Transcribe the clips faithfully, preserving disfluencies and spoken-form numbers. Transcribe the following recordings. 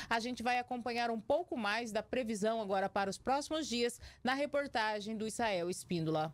A gente vai acompanhar um pouco mais da previsão agora para os próximos dias na reportagem do Israel Espíndola.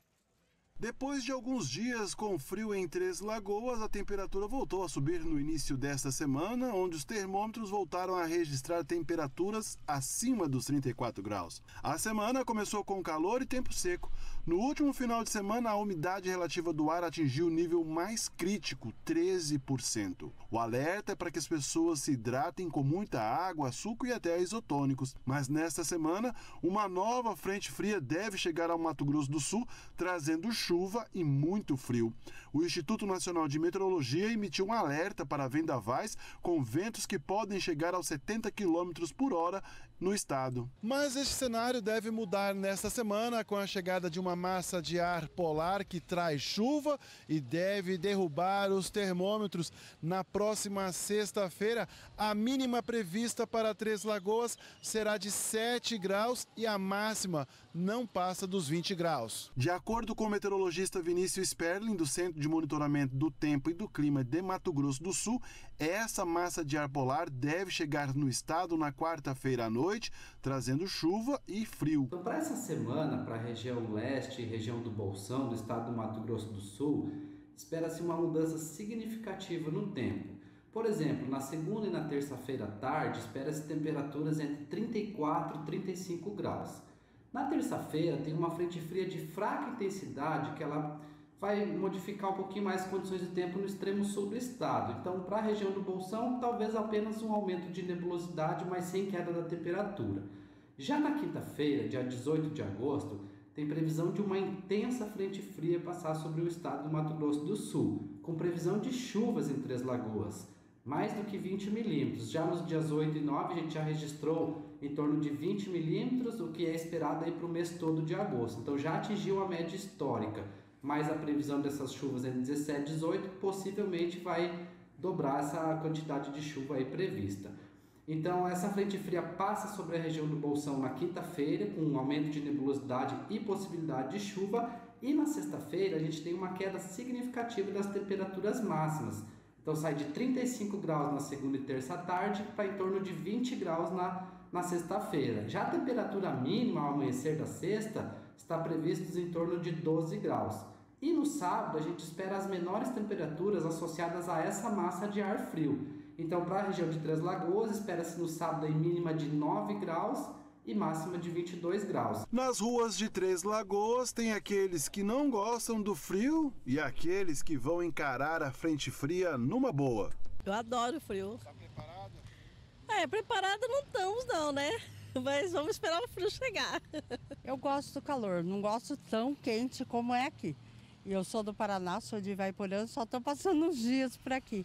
Depois de alguns dias com frio em Três Lagoas, a temperatura voltou a subir no início desta semana, onde os termômetros voltaram a registrar temperaturas acima dos trinta e quatro graus. A semana começou com calor e tempo seco. No último final de semana, a umidade relativa do ar atingiu o nível mais crítico, treze por cento. O alerta é para que as pessoas se hidratem com muita água, suco e até isotônicos. Mas nesta semana, uma nova frente fria deve chegar ao Mato Grosso do Sul, trazendo chuva chuva e muito frio. O Instituto Nacional de Meteorologia emitiu um alerta para vendavais com ventos que podem chegar aos setenta quilômetros por hora no estado. Mas este cenário deve mudar nesta semana com a chegada de uma massa de ar polar que traz chuva e deve derrubar os termômetros. Na próxima sexta-feira, a mínima prevista para Três Lagoas será de sete graus e a máxima não passa dos vinte graus. De acordo com o meteorologista Vinícius Sperling, do Centro de Monitoramento do Tempo e do Clima de Mato Grosso do Sul, essa massa de ar polar deve chegar no estado na quarta-feira à noite, trazendo chuva e frio. Então, para essa semana, para a região leste e região do Bolsão, do estado do Mato Grosso do Sul, espera-se uma mudança significativa no tempo. Por exemplo, na segunda e na terça-feira à tarde, espera-se temperaturas entre trinta e quatro e trinta e cinco graus. Na terça-feira tem uma frente fria de fraca intensidade que ela vai modificar um pouquinho mais as condições de tempo no extremo sul do estado. Então, para a região do Bolsão, talvez apenas um aumento de nebulosidade, mas sem queda da temperatura. Já na quinta-feira, dia dezoito de agosto, tem previsão de uma intensa frente fria passar sobre o estado do Mato Grosso do Sul, com previsão de chuvas em Três Lagoas, mais do que vinte milímetros. Já nos dias oito e nove a gente já registrou em torno de vinte milímetros, o que é esperado aí para o mês todo de agosto. Então já atingiu a média histórica, mas a previsão dessas chuvas entre dezessete e dezoito possivelmente vai dobrar essa quantidade de chuva aí prevista. Então essa frente fria passa sobre a região do Bolsão na quinta-feira, com um aumento de nebulosidade e possibilidade de chuva, e na sexta-feira a gente tem uma queda significativa das temperaturas máximas. Então sai de trinta e cinco graus na segunda e terça à tarde para em torno de vinte graus na, na sexta-feira. Já a temperatura mínima ao amanhecer da sexta está prevista em torno de doze graus. E no sábado a gente espera as menores temperaturas associadas a essa massa de ar frio. Então para a região de Três Lagoas espera-se no sábado a mínima de nove graus e máxima de vinte e dois graus. Nas ruas de Três Lagoas tem aqueles que não gostam do frio e aqueles que vão encarar a frente fria numa boa. Eu adoro frio. Está preparada? É, preparada não estamos não, né? Mas vamos esperar o frio chegar. Eu gosto do calor, não gosto tão quente como é aqui. E eu sou do Paraná, sou de Ivaiporã, só estou passando uns dias por aqui.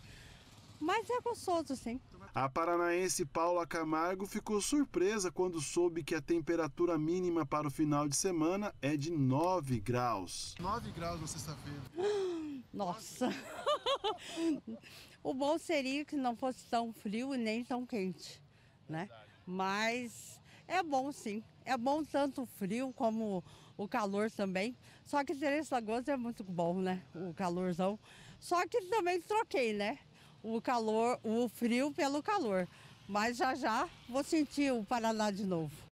Mas é gostoso, sim. A paranaense Paula Camargo ficou surpresa quando soube que a temperatura mínima para o final de semana é de nove graus. nove graus na sexta-feira. Nossa! O bom seria que não fosse tão frio e nem tão quente, né? Mas é bom, sim. É bom tanto o frio como o calor também. Só que Três Lagoas é muito bom, né? O calorzão. Só que também troquei, né? O calor, o frio pelo calor. Mas já já vou sentir o Paraná de novo.